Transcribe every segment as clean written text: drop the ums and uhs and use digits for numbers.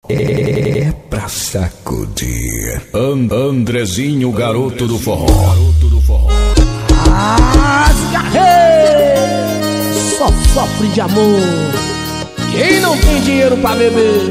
É pra sacudir. Andrezinho, garoto do forró. Só sofre de amor quem não tem dinheiro pra beber.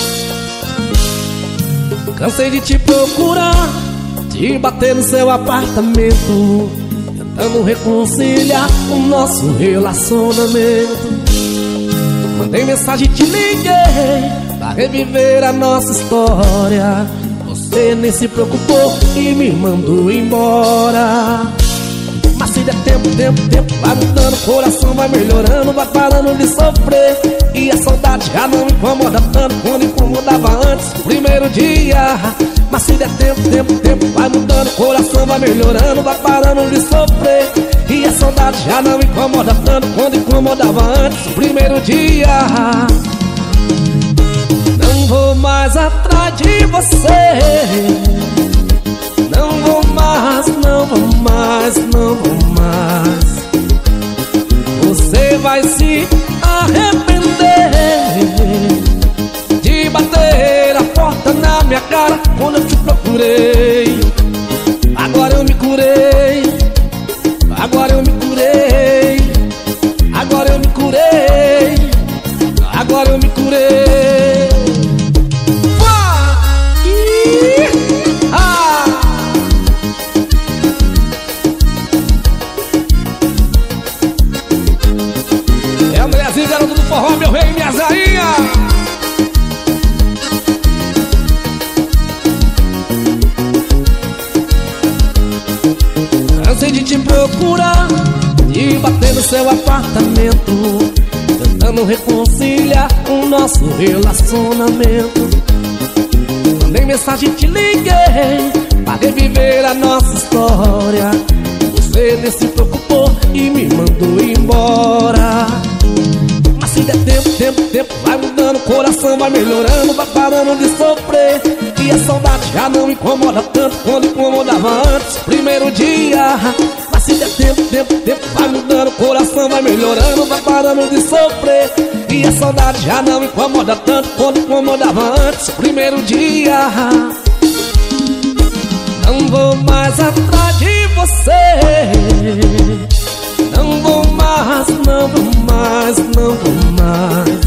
Cansei de te procurar, de bater no seu apartamento, tentando reconciliar o nosso relacionamento. Mandei mensagem, te liguei pra reviver a nossa história. Você nem se preocupou e me mandou embora. Mas se der tempo, vai mudando, o coração vai melhorando, vai parando de sofrer. E a saudade já não incomoda tanto quando incomodava antes, o primeiro dia. Mas se der tempo, vai mudando, o coração vai melhorando, vai parando de sofrer. E a saudade já não incomoda tanto quando incomodava antes, o primeiro dia. Não vou mais atrás de você. Não vou mais, não vou mais, não vou mais. Você vai se arrepender de bater a porta na minha cara quando eu te procurei. Agora eu me curei, agora eu me curei, agora eu me curei, agora eu me curei. Garoto do forró, meu rei, minha rainha. Cansei de te procurar, de bater no seu apartamento, tentando reconciliar o nosso relacionamento. Mandei mensagem, te liguei pra reviver a nossa história. Você nem se preocupou e me mandou embora. Se der tempo, vai mudando, o coração vai melhorando, vai parando de sofrer. E a saudade já não incomoda tanto quando incomodava antes, primeiro dia. Mas se der tempo, vai mudando, o coração vai melhorando, vai parando de sofrer. E a saudade já não incomoda tanto quando incomodava antes, primeiro dia. Não vou mais atrás de você. Não vou mais, não vou mais, não vou mais.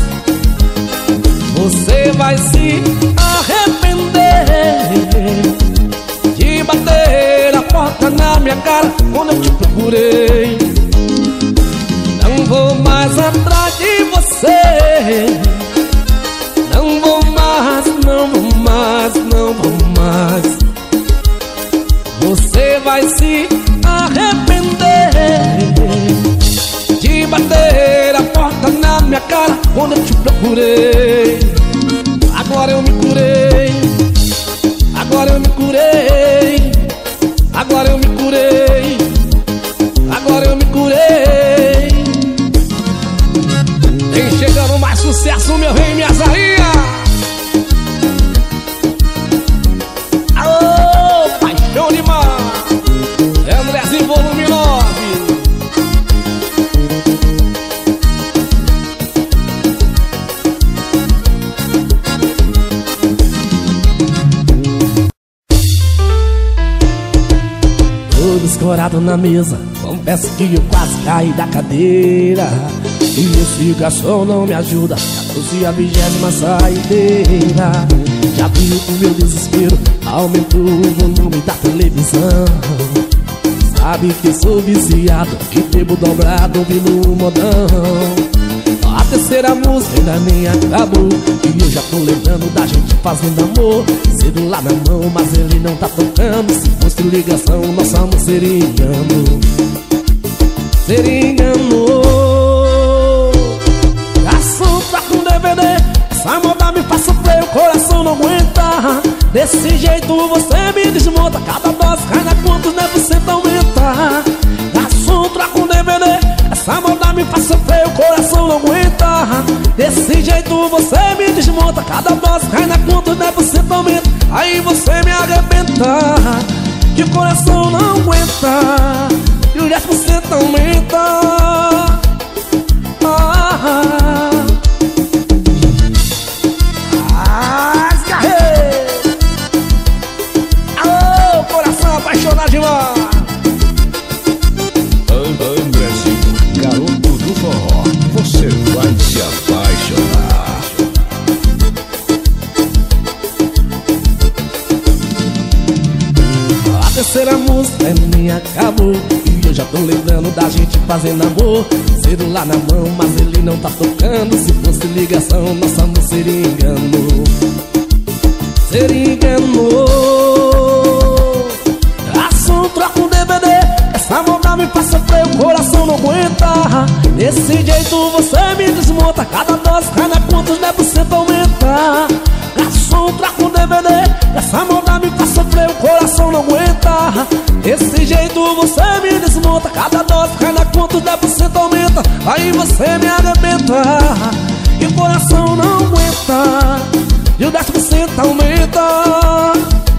Você vai se arrepender de bater a porta na minha cara quando eu te procurei. Não vou mais atrás de você. Não vou mais, não vou mais, não vou mais. Você vai se arrepender de bater a porta na minha cara quando eu te procurei. Agora eu me curei, agora eu me curei, agora eu me curei, agora eu me curei. Vem chegando mais sucesso, meu rei, minha rainha. Alô, paixão demais. Andrezinho, volume 9. Todo escorado na mesa, confesso que eu quase caí da cadeira. E esse garçom não me ajuda, já trouxe a 20ª saideira. Já viu o meu desespero, aumentou o volume da televisão. Sabe que sou viciado e bebo dobrado ouvindo um modão. A terceira música ainda nem acabou e eu já tô lembrando da gente fazendo amor. Celular na mão, mas ele não tá tocando. Se fosse ligação, nosso amor seria engano. Seria engano. Garçom, tá com DVD, essa moda me faz sofrer, o coração não aguenta. Desse jeito você me desmonta, cada dose cai na conta, os nervos aumenta. Garçom, troca um DVD, essa moda me faz sofrer, o coração não aguenta. Desse jeito você me desmonta, cada dose cai na conta, os nervos aumenta. Aí você me arrebenta, que o coração não aguenta, e o 10% aumenta. Ah, ah, ah. terceira música é minha, acabou. E eu já tô lembrando da gente fazendo amor, celular na mão, mas ele não tá tocando. Se fosse ligação, nosso amor seria engano. Seria engano. Traço, troca um DVD, essa moda me faz sofrer, o coração não aguenta. Desse jeito você me desmonta, cada dose cai na conta, os 10% aumenta. Garçom, troca um DVD, essa moda me faz sofrer, o coração não aguenta. Desse jeito você me desmonta, cada dose cai na conta, os 10% aumenta. Aí você me arrebenta e o coração não aguenta, e o 10% aumenta.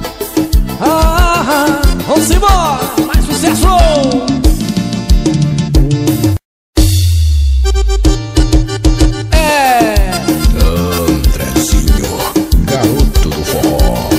Vamos embora, mais sucesso! Andrezinho, garoto do forró.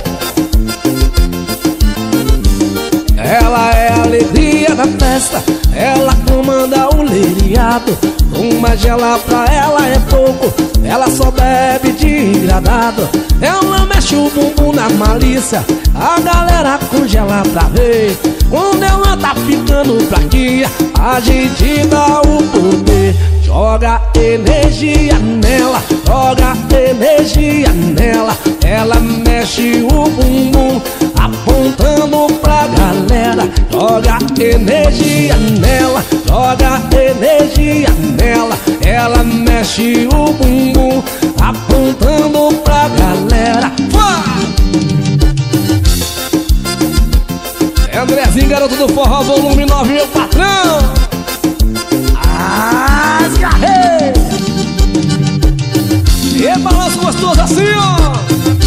Ela é a alegria da festa, ela comanda o leiriado. Uma gela pra ela é pouco, ela só bebe de engradado. Ela mexe o bumbum na malícia, a galera congela pra ver. Quando ela tá ficando fraquinha, a gente dá o poder. Joga energia nela, joga energia nela. Ela mexe o bumbum, apontando pra galera. Joga energia nela, joga energia nela. Ela mexe o bumbum, apontando pra galera. É Andrezinho, garoto do forró, volume 9, meu patrão. Asgarrei! E balanço gostoso assim, ó.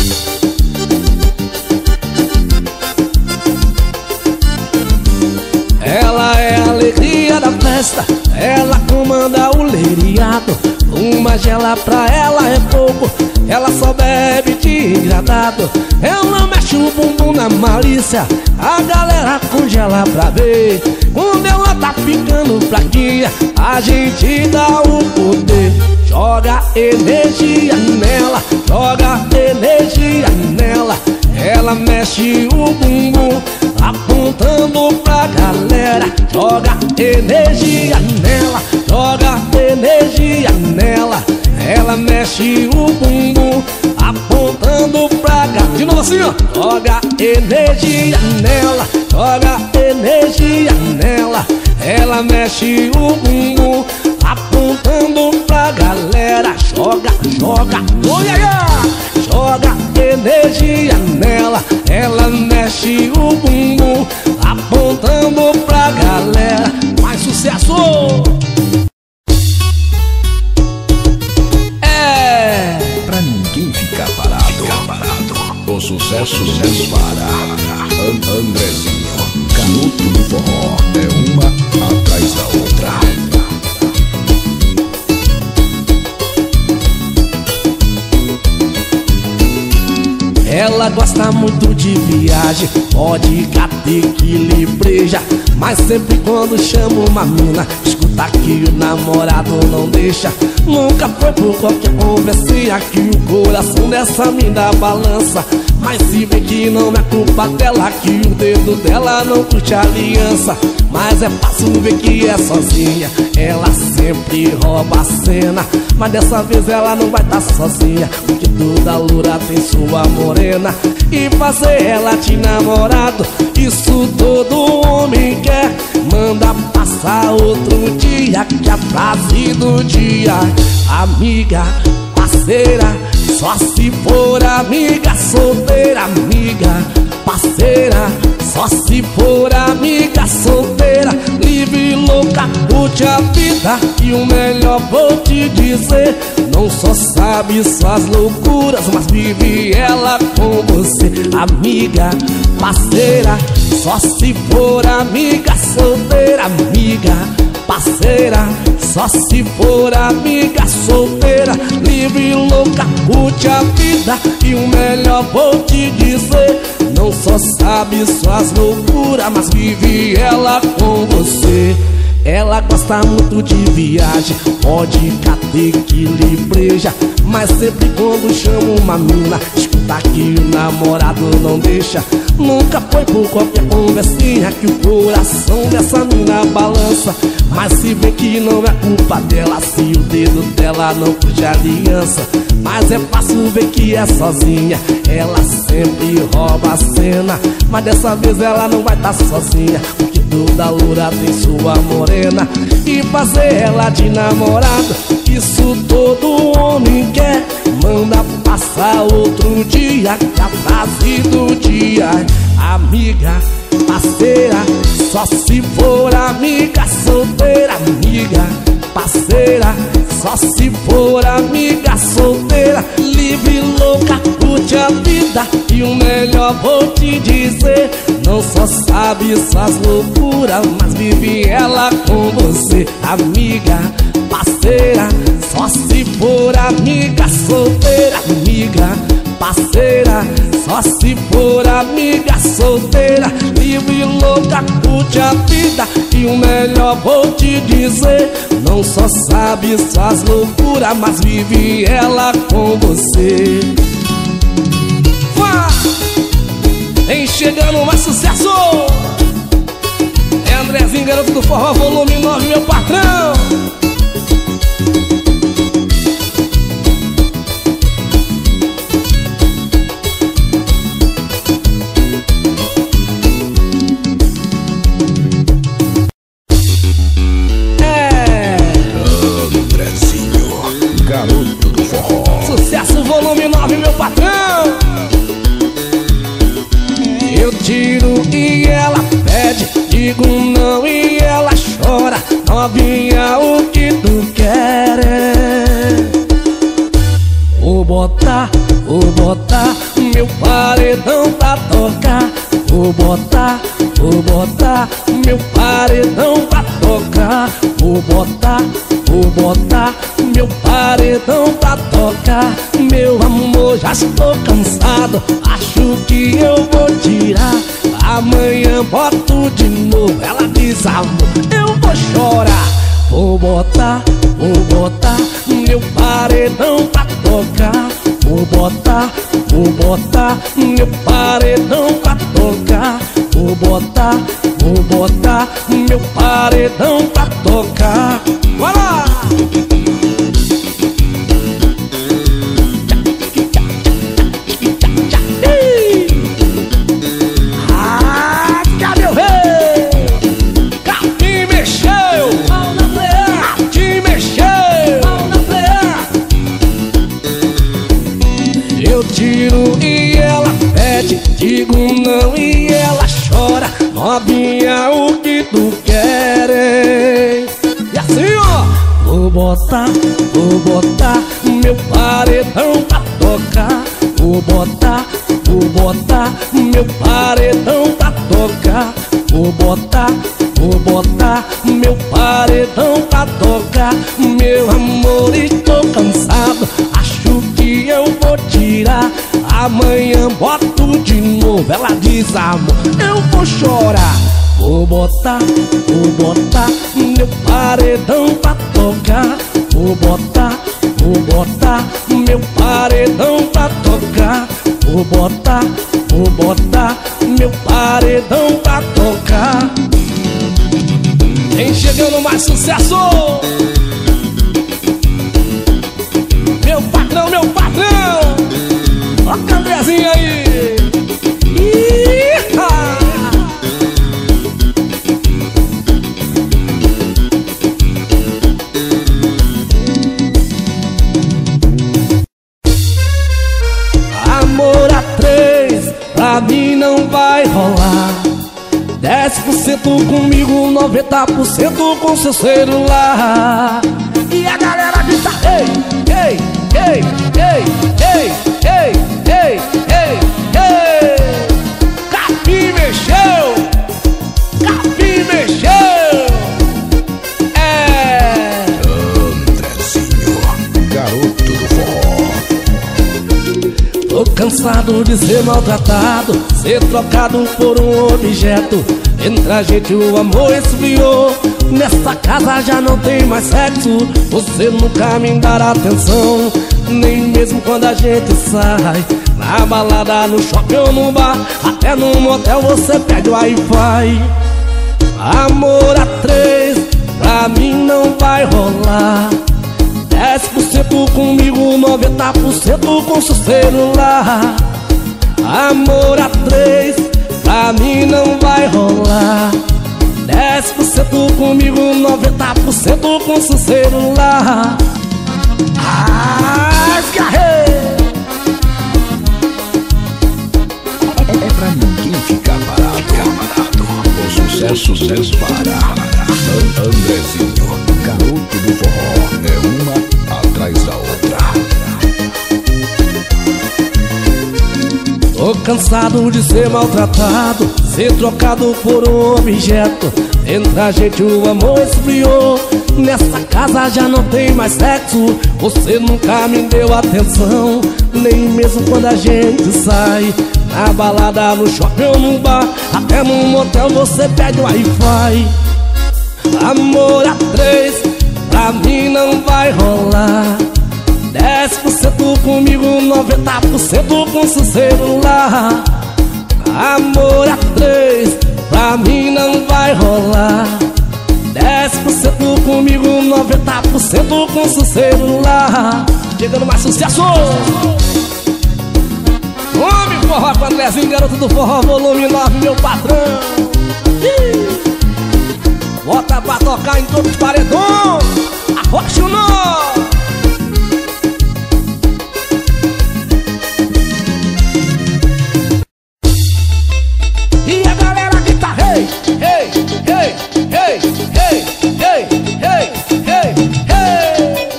Ela é a alegria da festa, ela comanda o leiriado. Uma gela pra ela é pouco, ela só bebe de engradado. Ela mexe o bumbum na malícia, a galera congela pra ver. Quando ela tá ficando fraquinha, a gente dá o poder. Joga energia nela, joga energia nela. Ela mexe o bumbum, apontando pra galera. Joga energia nela, joga energia nela. Ela mexe o bumbum, apontando pra galera. De novo assim, ó. Joga energia nela, joga energia nela. Ela mexe o bumbum, apontando pra galera. Joga, joga, oh yeah, yeah. Joga energia nela. Ela mexe o bumbum, apontando pra galera. Mais sucesso! Pra ninguém ficar parado. O sucesso não para. Andrezinho, garoto do forró, é uma atrás da outra. Ela gosta muito de viagem, pode cater que libreja. Mas sempre quando chama uma mina, escuta que o namorado não deixa. Nunca foi por qualquer conversinha que o coração dessa mina balança. Mas se vê que não é culpa dela, que o dedo dela não curte a aliança. Mas é fácil ver que é sozinha, ela sempre rouba a cena. Mas dessa vez ela não vai estar sozinha, porque toda loura tem sua morena. E fazer ela de namorado, isso todo homem quer. Manda passar outro dia, que a frase do dia: amiga, parceira, só se for amiga solteira. Amiga, parceira, só se for amiga solteira. Livre, louca, curte a vida. E o melhor vou te dizer, não só sabe suas loucuras, mas vive ela com você. Amiga, parceira, só se for amiga solteira. Amiga, parceira, só se for amiga solteira. Livre, louca, curte a vida. E o melhor vou te dizer, não só sabe suas loucuras, mas vive ela com você. Ela gosta muito de viagem, pode cater que libreja. Mas sempre quando chama uma mina, escuta acredita que o namorado não deixa. Nunca foi por qualquer conversinha que o coração dessa mina balança. Mas se vê que não é culpa dela, se o dedo dela não curte a aliança. Mas é fácil ver que é sozinha, ela sempre rouba a cena. Mas dessa vez ela não vai estar sozinha, porque toda loura tem sua morena. E fazer ela de namorada, isso todo homem quer. Manda passar outro dia, que a frase do dia: amiga, parceira, só se for amiga solteira. Amiga, parceira, só se for amiga solteira. Livre, louca, curte a vida. E o melhor vou te dizer, não só sabe suas loucuras, mas vive ela com você. Amiga, parceira, só se for amiga solteira. Amiga, parceira, só se for amiga solteira. Livre, louca, curte a vida. E o melhor vou te dizer, não só sabe suas loucuras, mas vive ela com você. Vem chegando mais sucesso, é Andrezinho, garoto do forró, volume 9, meu patrão. Garoto do forró. Sucesso, volume 9, meu patrão. Eu tiro e ela pede, digo não e ela chora. Novinha, o que tu queres? Vou botar meu paredão pra tocar. Vou botar meu paredão pra tocar. Vou botar meu paredão pra tocar. Meu amor, já estou cansado, acho que eu vou tirar. Amanhã boto de novo, ela diz amor, eu vou chorar. Vou botar meu paredão pra tocar. Vou botar meu paredão pra tocar. Vou botar meu paredão pra tocar. Bora! Ah, cadê o rei? Capim mexeu, pau na player. Capim mexeu, pau na player. Eu tiro e ela pede, digo não e ela chora. Novinha, o que tu queres? E assim ó, vou botar meu paredão pra tocar. Vou botar meu paredão pra tocar. Vou botar meu paredão pra tocar. Meu amor, estou cansado, acho que eu vou tirar. Amanhã boto de novo, ela diz amor, eu vou chorar. Vou botar meu paredão pra tocar. Vou botar meu paredão pra tocar. Vou botar meu paredão pra tocar. Vem chegando mais sucesso, meu patrão. Ó o Andrezinho aí. Amor a 3, pra mim não vai rolar. 10% comigo, 90% com seu celular. E a galera grita ei, ei, ei, ei, ei, ei, ei, ei, ei. Capim mexeu, Capim mexeu. É Andrezinho, garoto do forró. tô cansado de ser maltratado, ser trocado por um objeto. Entre a gente o amor esfriou, nessa casa já não tem mais sexo. Você nunca me dará atenção, nem mesmo quando a gente sai. Na balada, no shopping ou no bar, até no motel você pede o Wi-Fi. Amor a três, pra mim não vai rolar. 10% comigo, 90% com seu celular. Amor a três, pra mim não vai rolar. 10% comigo, 90% com seu celular. Esgarrei! É pra ninguém ficar parado. O sucesso não para. Andrezinho, garoto do forró, é uma atrás da outra. Tô cansado de ser maltratado, ser trocado por um objeto. Entre a gente o amor esfriou. Nessa casa já não tem mais sexo. Você nunca me deu atenção, nem mesmo quando a gente sai. Na balada, no shopping ou no bar, até no motel você pede o Wi-Fi. Amor a três, pra mim não vai rolar. 10% comigo, 90% com seu celular. Amor a três, pra mim não vai rolar. 10% comigo, 90% com seu celular. Chegando mais sucesso! Homem forró com Andrezinho, garoto do forró, volume 9, meu patrão. Bota pra tocar em todos os paredões. Arrocha o nó. E a galera grita hey, hey, hey, hey, hey, hey, hey, hey, hey.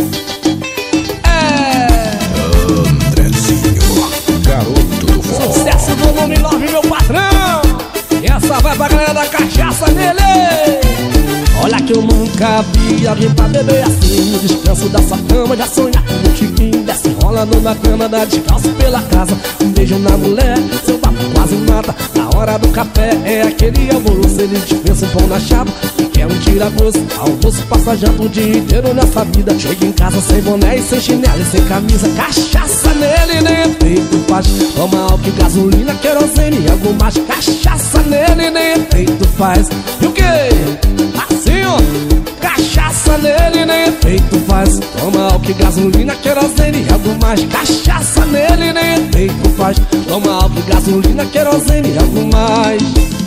Andrezinho, garoto do forró. Sucesso volume 9, meu patrão. E essa vai pra galera da cachaça nele. Olha que eu nunca vi alguém pra beber assim. No descanso da sua cama, já sonhar com um chiquinho. Desce rolando na cama, dá descalço pela casa. Um beijo na mulher, seu papo quase mata. Na hora do café é aquele almoço. Ele dispensa um pão na chapa, quer um tira-gosto. Almoço passa janto o dia inteiro nessa vida. Chega em casa sem boné e sem chinelo e sem camisa. Cachaça nele, nem efeito faz. Toma álcool, gasolina, querosene e algo mais. Cachaça nele, nem efeito faz. E o quê? Assim, ó, cachaça nele nem efeito faz. Toma álcool, gasolina, querosene e algo mais. Cachaça nele nem efeito faz. Toma álcool, gasolina, querosene e algo mais.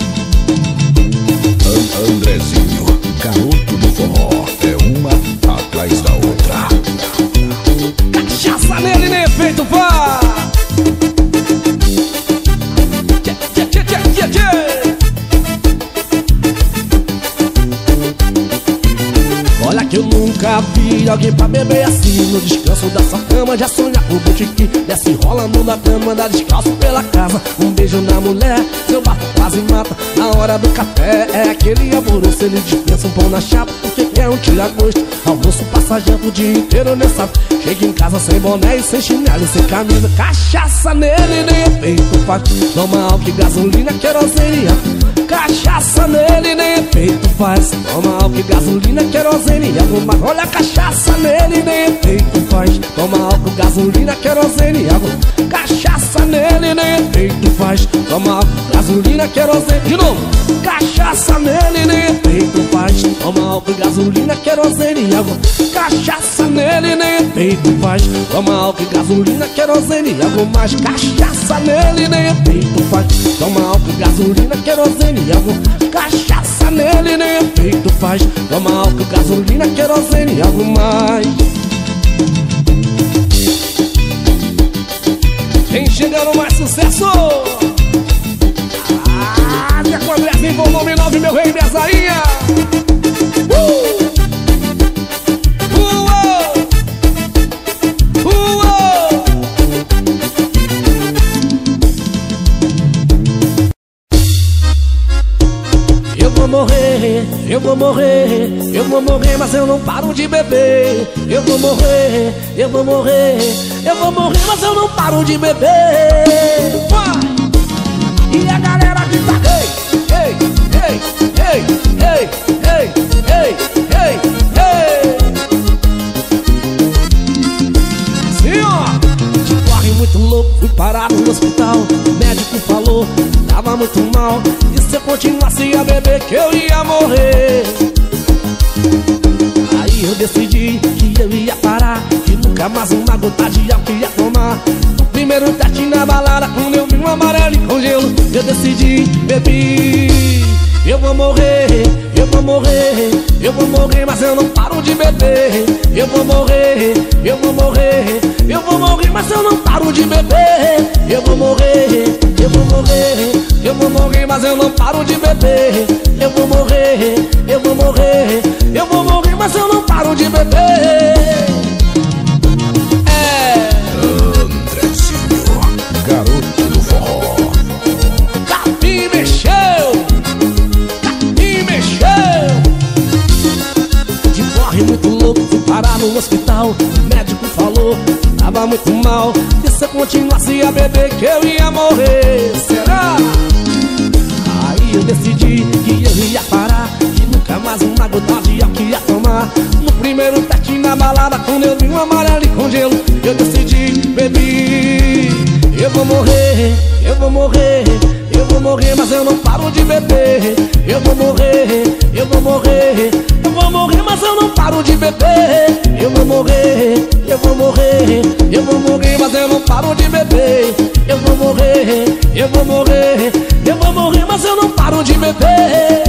Andrezinho, garoto do forró, é uma atrás da outra. Cachaça nele nem efeito faz. Tchê, tchê, tchê, tchê, tchê. Olha que eu nunca vi alguém pra beber assim. No descanso da sua cama, já sonha com o botiquim. Desce rolando na cama, dá descalço pela casa. Um beijo na mulher, seu bafo quase mata. Na hora do café é aquele alvoroço. Ele dispensa um pão na chapa, porque quer um tira-gosto. Almoço passa janto o dia inteiro nessa. Chega em casa sem boné e sem chinelo e sem camisa. Cachaça nele nem efeito faz. Toma álcool, gasolina, querosene. Cachaça nele nem efeito faz. Toma álcool, gasolina, querosene e algo mais. Olha a cachaça nele nem efeito faz. Toma álcool, gasolina, querosene e algo. Cachaça nele nem efeito faz. Toma álcool, gasolina, querosene. De novo. Cachaça nele nem efeito faz. Toma álcool, gasolina, querosene e algo. Cachaça nele nem efeito faz. Toma álcool, gasolina, querosene e algo mais. Cachaça nele nem efeito faz. Toma álcool, gasolina, querosene e algo. Cachaça nele nem efeito faz. Toma álcool, gasolina, querosene e algo mais. Vem chegando mais sucesso. É com Andrezinho, volume 9, meu rei, minha zainha. Eu vou morrer, eu vou morrer, mas eu não paro de beber. Eu vou morrer, eu vou morrer, eu vou morrer, mas eu não paro de beber. Vai! E a galera grita ei, ei, ei, ei, ei, ei, ei, ei, ei. louco, fui parar no hospital. O médico falou, tava muito mal, e se eu continuasse a beber que eu ia morrer. Aí eu decidi que eu ia parar, que nunca mais uma gota de álcool ia tomar. No primeiro teste na balada, quando eu vi um amarelo com gelo, eu decidi, bebi. Eu vou morrer, eu vou morrer, eu vou morrer, mas eu não paro de beber. Eu vou morrer, eu vou morrer, eu vou morrer, mas eu não paro de beber. Eu vou morrer, eu vou morrer, eu vou morrer, mas eu não paro de beber. Eu vou morrer, eu vou morrer, eu vou morrer, mas eu não paro de beber. Andrezinho, garoto do forró. Capim mexeu, Capim mexeu. De corre muito louco, fui parar no hospital. O médico falou, tava muito mal, e se eu continuasse a beber que eu ia morrer. Será? Aí eu decidi que eu ia parar, que nunca mais uma gota de álcool ia tomar. No primeiro teste na balada, quando eu vi um amarelo com gelo, eu decidi, bebi. Eu vou morrer, eu vou morrer, eu vou morrer, mas eu não paro de beber. Eu vou morrer, eu vou morrer, eu vou morrer, mas eu não paro de beber. Eu vou morrer, eu vou morrer, eu vou morrer, mas eu não paro de beber. Eu vou morrer, eu vou morrer, eu vou morrer, mas eu não paro de beber.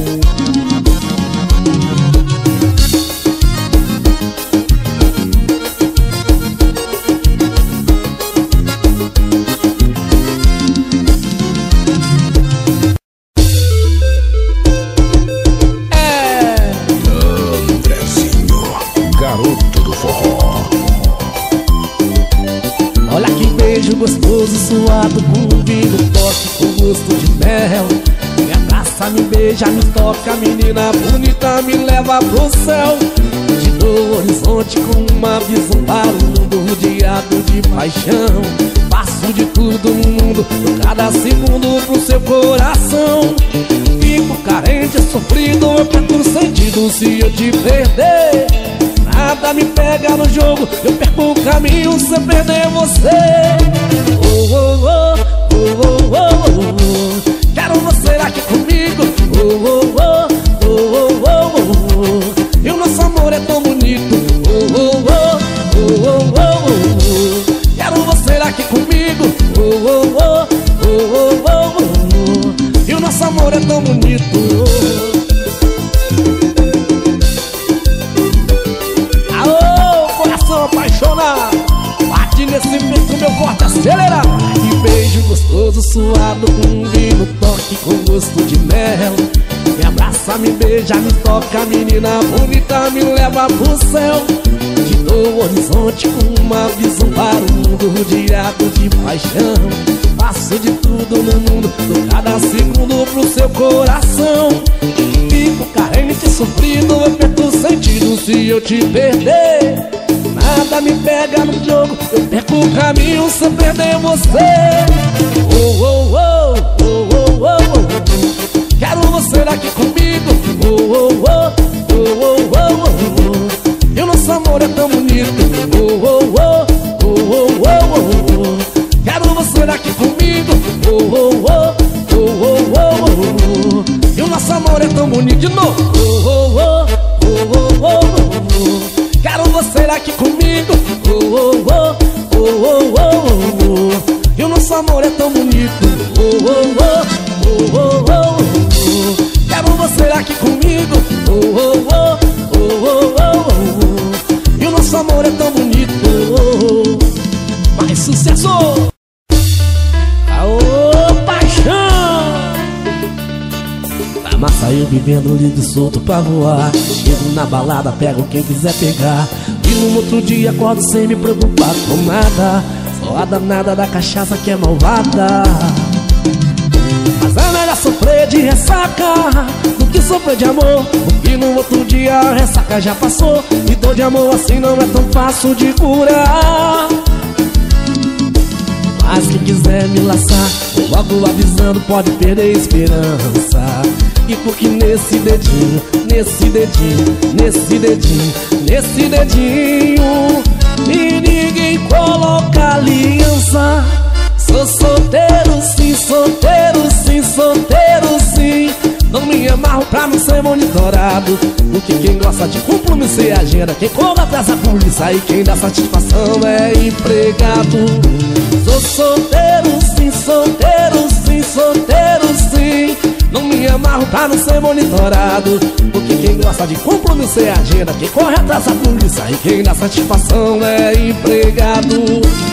Gostoso, suado, com vinho, toque, com gosto de mel. Me abraça, me beija, me toca, menina bonita, me leva pro céu. Te dou horizonte com uma visão para o mundo rodeado de paixão. Faço de tudo no mundo, cada segundo pro seu coração. Fico carente, sofrido, eu perco o sentido se eu te perder. Nada me pega no jogo, eu perco o caminho se eu perder você. Oh, oh, oh, oh, oh, oh, oh. Quero você aqui comigo. Oh, oh, oh, oh, oh, oh, oh. E o nosso amor é tão bonito. Oh, oh, oh, oh, oh, oh, oh. Quero você aqui comigo. Oh, oh, oh, oh, oh, oh, oh. E o nosso amor é tão bonito. Apaixonado, bate nesse peito, meu corte acelera. Que beijo gostoso, suado, com vinho, toque, com gosto de mel. Me abraça, me beija, me toca, menina bonita, me leva pro céu. Te dou o horizonte com uma visão para o mundo rodeado de paixão. Faço de tudo no mundo, dou cada segundo pro seu coração. Fico carente, sofrido, eu perco o sentido se eu te perder. Nada me pega no jogo, eu perco o caminho se eu perder você. Oh, oh, oh, oh, oh, oh, oh. Quero você aqui comigo. Oh, oh, oh, oh, oh, oh, oh. E o nosso amor é tão bonito. Oh, oh, oh, oh, oh, oh, oh. Quero você aqui comigo. Oh, oh, oh, oh, oh, oh, oh. E o nosso amor é tão bonito. De novo. Oh, oh, oh, oh, oh, oh, oh. Quero você aqui comigo. Oh, oh, oh, oh, oh, oh, oh. E o nosso amor é tão bonito. Oh, oh, oh, oh, oh, oh, oh. Quero você aqui comigo. Oh, oh, oh, oh, oh, oh, oh. E o nosso amor é tão bonito. Mais sucesso! Aô, paixão! Mas saiu vivendo livre solto pra voar. Chego na balada, pego quem quiser pegar. E no outro dia acordo sem me preocupar com nada. Só a danada da cachaça que é malvada. Mas é melhor sofrer de ressaca do que sofrer de amor, porque no outro dia a ressaca já passou. E dor de amor assim não é tão fácil de curar. Mas quem quiser me laçar, logo avisando, pode perder a esperança. E porque nesse dedinho, nesse dedinho, nesse dedinho, nesse dedinho, e ninguém ninguém coloca aliança. Sou solteiro sim, solteiro sim, solteiro sim. Não me amarro pra não ser monitorado, porque quem gosta de compromisso e agenda, quem corre atrás da polícia e quem dá satisfação é empregado. Sou solteiro sim, solteiro sim, solteiro sim. Não me amarro pra não ser monitorado, porque quem gosta de compromisso e agenda, quem corre atrás da polícia e quem dá satisfação é empregado.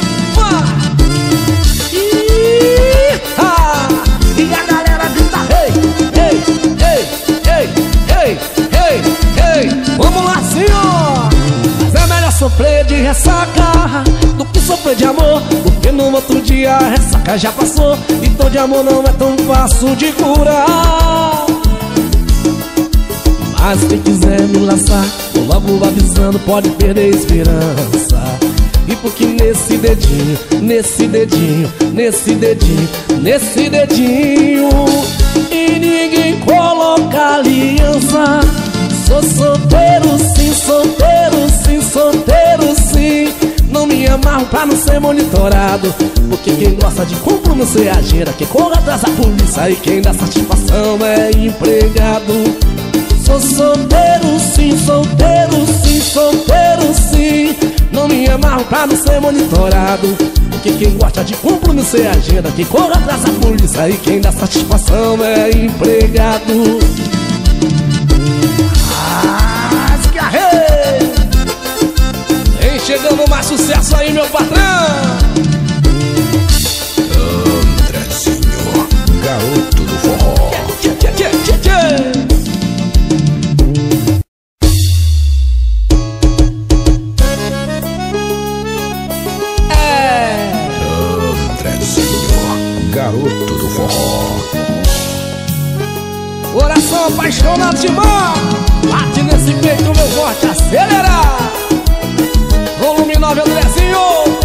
E a galera grita ei, ei, ei, ei, ei, ei, ei. Vamos lá, senhor. Mas é melhor sofrer de ressaca do que sofrer de amor, porque no outro dia a ressaca já passou. E dor de amor não é tão fácil de curar. Mas quem quiser me laçar, vou logo avisando, pode perder a esperança. E porque nesse dedinho, nesse dedinho, nesse dedinho, nesse dedinho, e ninguém coloca aliança. Sou solteiro sim, solteiro sim, solteiro sim. Não me amarro pra não ser monitorado, porque quem gosta de compromisso e agenda, quem corre atrás da polícia e quem dá satisfação é empregado. Sou solteiro sim, solteiro sim, solteiro sim. Não me amarro pra não ser monitorado, porque quem gosta de compromisso e agenda, quem corre atrás da polícia e quem dá satisfação é empregado. Vem chegando mais sucesso aí, meu patrão. Andrezinho, garoto do forró. Garoto do forró. Coração apaixonado demais, bate nesse peito, meu forte acelerar. Volume 9, Andrezinho.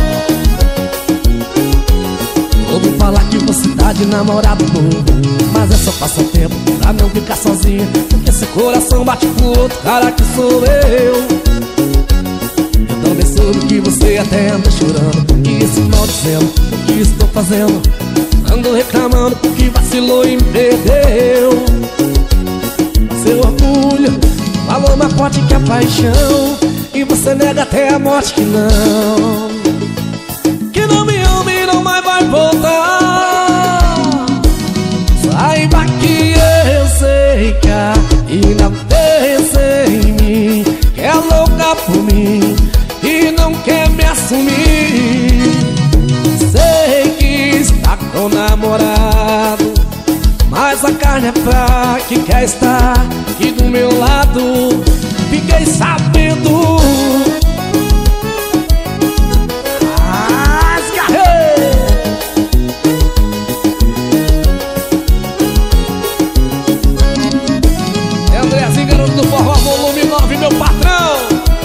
Ouvi falar que você tá de namorado novo, mas é só passatempo pra não ficar sozinha, porque seu coração bate pro outro cara que sou eu. Eu também soube que você até anda chorando, e esse mal dizendo o que estou fazendo. Ando reclamando porque vacilou e me perdeu. Seu orgulho falou mais forte que a paixão, e você nega até a morte que não me ama e não mais vai voltar. Saiba que eu sei que ainda pensa em mim, que é louca por mim e não quer me assumir. Sei que está com o namorado, mas a carne é fraca e quer estar aqui do meu lado. Fiquei sabendo. É Andrezinho, garoto do forró, volume 9, meu patrão.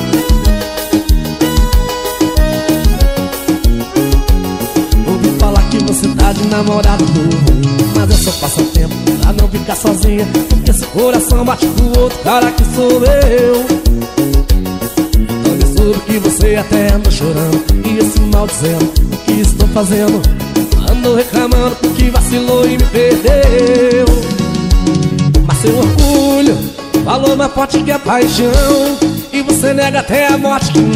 Ouvi falar que você tá de namorado novo, mas é só passatempo pra não ficar sozinha, porque esse coração bate pro outro cara que sou eu. Então me soube que você até anda chorando, e esse mal dizendo o que estou fazendo. Ando reclamando porque vacilou e me perdeu. Mas seu orgulho falou mais forte que a paixão, e você nega até a morte que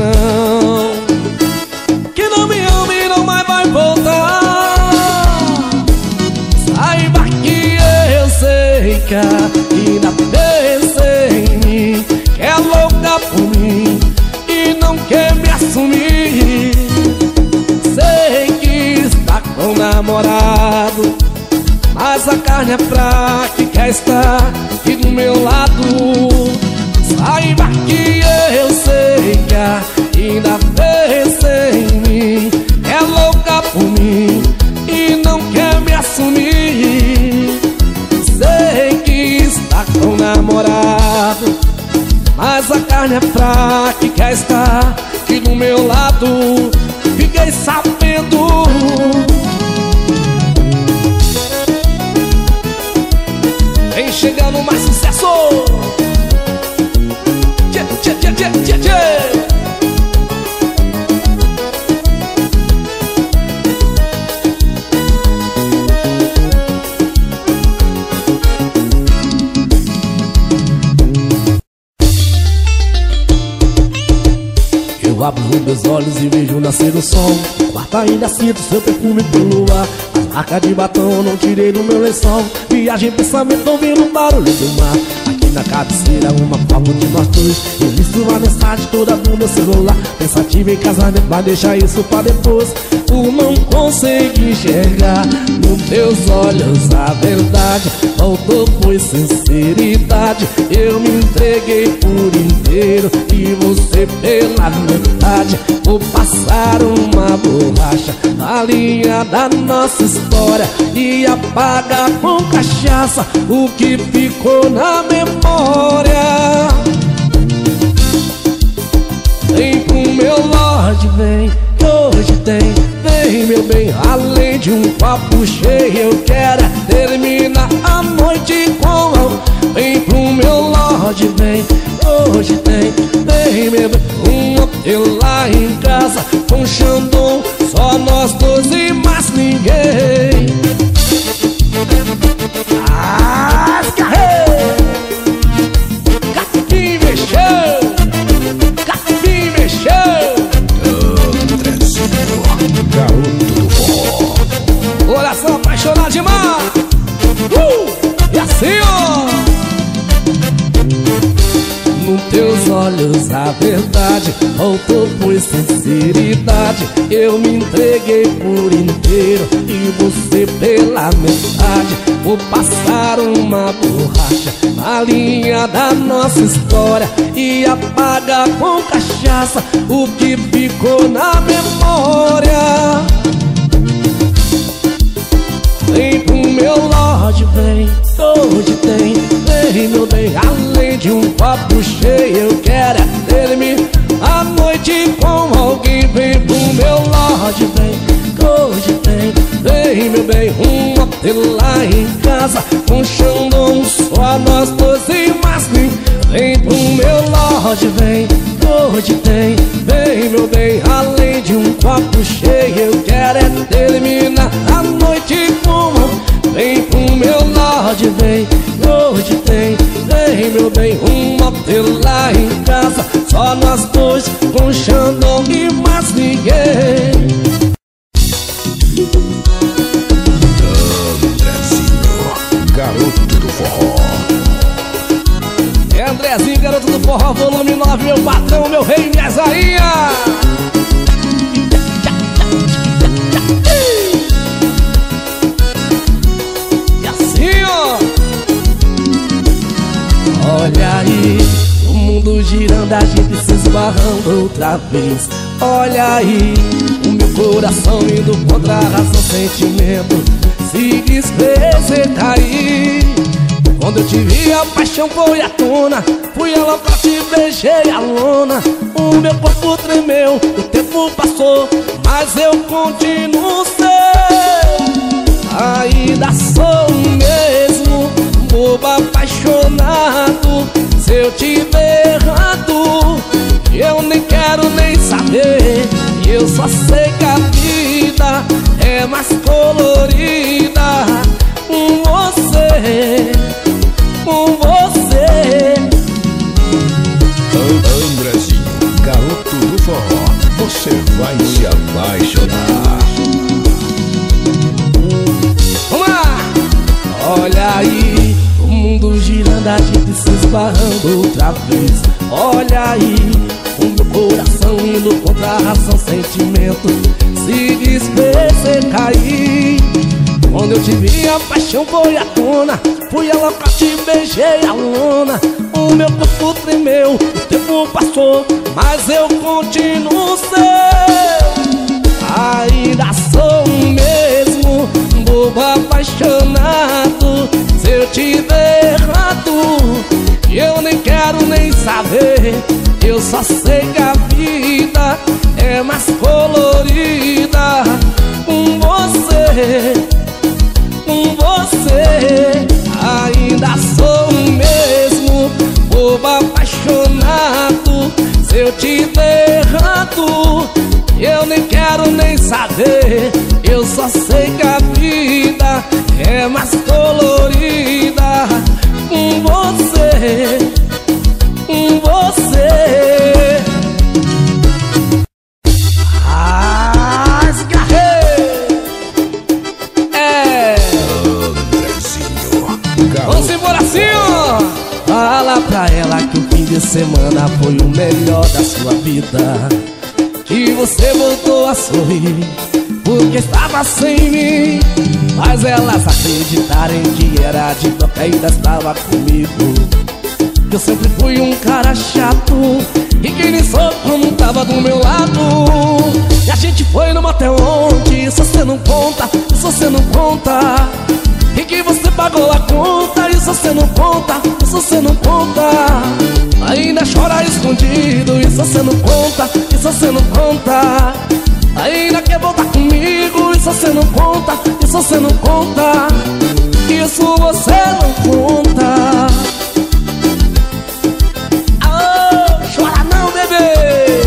não me ama e não mais vai voltar. Saiba que eu sei que ainda pensa em mim, que é louca por mim e não quer me assumir. Sei que está com o namorado, mas a carne é fraca e quer estar aqui do meu lado. Saiba que eu sei que ainda pensa em mim, é louca por mim e não quer me assumir. Sei que está com o namorado, mas a carne é fraca e quer estar aqui do meu lado. Fiquei sabendo. Vem chegando mais sucesso. Eu abro meus olhos e vejo nascer o sol. No quarto ainda sinto seu perfume pelo ar. As marcas de batom eu não tirei do meu lençol. Viagem em pensamento ouvindo o barulho do mar. Aqui na cabeceira uma foto de nós dois. Registro uma mensagem toda do meu celular. Pensativo em casamento, mas deixa isso pra depois. Tu não consegui enxergar nos teus olhos a verdade. Faltou foi sinceridade. Eu me entreguei por inteiro e você pela metade. Vou passar uma borracha na linha da nossa história e apagar com cachaça o que ficou na memória. Vem pro meu Lorde, vem, que hoje tem. Vem, meu bem, além de um copo cheio, eu quero terminar a noite com. Vem pro meu Lorde, vem, hoje tem. Vem, meu bem, um hotel lá em casa com Xandão, só nós dois e mais ninguém. Capim mexeu, capim mexeu. Andrezinho, garoto do forró. Coração apaixonado demais. E assim, ó. Nos teus olhos a verdade faltou por sinceridade. Eu me entreguei por inteiro e você pela metade. Vou passar uma borracha na linha da nossa história e apagar com cachaça o que ficou na memória. Vem pro meu Lorde, vem, hoje tem. Vem, meu bem, além de um copo cheio, eu quero terminar a noite com alguém. Vem pro meu Lorde, vem, hoje tem. Vem, meu bem, um hotel lá em casa com Xandão, só nós dois e mais ninguém. Vem pro meu Lorde, vem, hoje tem. Vem, meu bem, além de um copo cheio, eu quero terminar a noite com. Vem pro meu Lorde, vem, hoje tem. Vem, meu bem, um motel lá em casa, só nós dois com Xandão e mais ninguém. Andrezinho, garoto do forró. É Andrezinho, garoto do forró, volume 9, meu patrão, meu rei, minha zainha. E assim, ó. Olha aí, o mundo girando, a gente se esbarrando outra vez. Olha aí, o meu coração indo contra a razão, sentimento se desfez e cair. Quando eu te vi, a paixão foi à tona. Fui ela pra te beijei a lona. O meu corpo tremeu, o tempo passou, mas eu continuo seu. Ainda sou o mesmo, bobo apaixonado. Se eu tiver errado, eu nem quero nem saber. E eu só sei que a vida é mais colorida com você, com você. Andrezinho, garoto do forró, você vai se apaixonar. Vamos lá! Olha aí, o mundo girando, a gente se esbarrando outra vez. Olha aí, o meu coração indo contra a razão, sentimento se desfez e cair. Quando eu te vi, a paixão foi à tona. Fui ela pra te beijei a lona. O meu corpo tremeu, o tempo passou, mas eu continuo seu. Ainda sou o mesmo, bobo apaixonado. Se eu tiver errado, eu nem quero nem saber. Eu só sei que a vida é mais colorida com você, com você. Ainda sou o mesmo, bobo apaixonado. Se eu tiver errado, eu nem quero nem saber. Eu só sei que a vida é mais colorida com você, com você. pra ela que o fim de semana foi o melhor da sua vida, que você voltou a sorrir porque estava sem mim. Faz elas acreditarem que era de dó que ainda estava comigo, que eu sempre fui um cara chato e que nem sou quando tava do meu lado. E a gente foi no motel onde isso você não conta, isso você não conta. E que você pagou a conta, isso você não conta, isso você não conta. Ainda chora escondido, isso você não conta, isso você não conta. Ainda quer voltar comigo, isso você não conta, isso você não conta. Isso você não conta. Oh, chora não, bebê.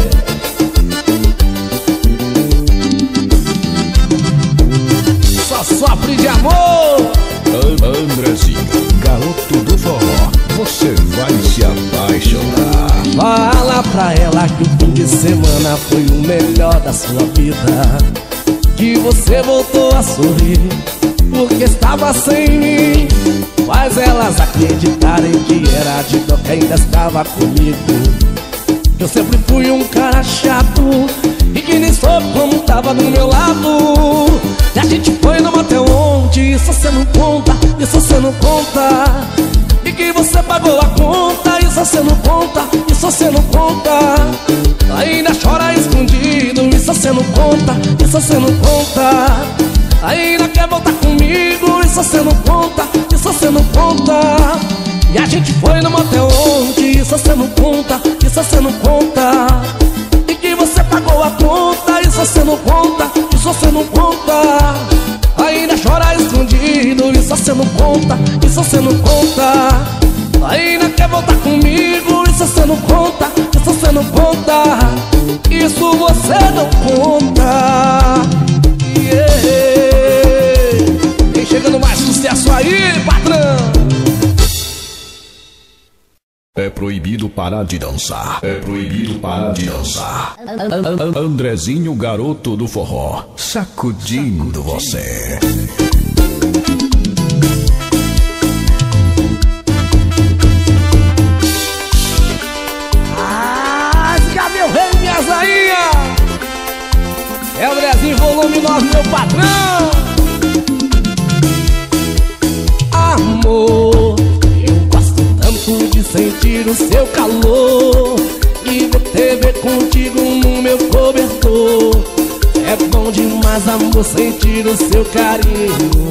Só sofre de amor. Andrezinho, garoto do forró, você vai se apaixonar. Fala pra ela que o fim de semana foi o melhor da sua vida, que você voltou a sorrir porque estava sem mim. Faz elas acreditarem que era de dó que ainda estava comigo, que eu sempre fui um cara chato e que nem sou como tava do meu lado. E a gente foi no motel onde isso você não conta, isso você não conta. E que você pagou a conta, isso você não conta, isso você não conta. Ainda chora escondido, isso você não conta, isso você não conta. Ainda quer voltar comigo, isso você não conta, isso você não conta. E a gente foi no motel onde isso você não conta, isso você não conta. E que você pagou a conta, isso você não conta, isso você não conta. Ainda chora escondido, isso você não conta, isso você não conta. Ainda quer voltar comigo, isso você não conta, isso você não conta. Isso você não conta. Yeah. Vem chegando mais sucesso aí, patrão. É proibido parar de dançar. É proibido parar de dançar. Andrezinho, garoto do forró, sacudindo você. Já meu rei, minha zainha. É o Andrezinho volume 9, meu patrão. Amor, de sentir o seu calor e ver TV contigo no meu cobertor. É bom demais, amor, sentir o seu carinho.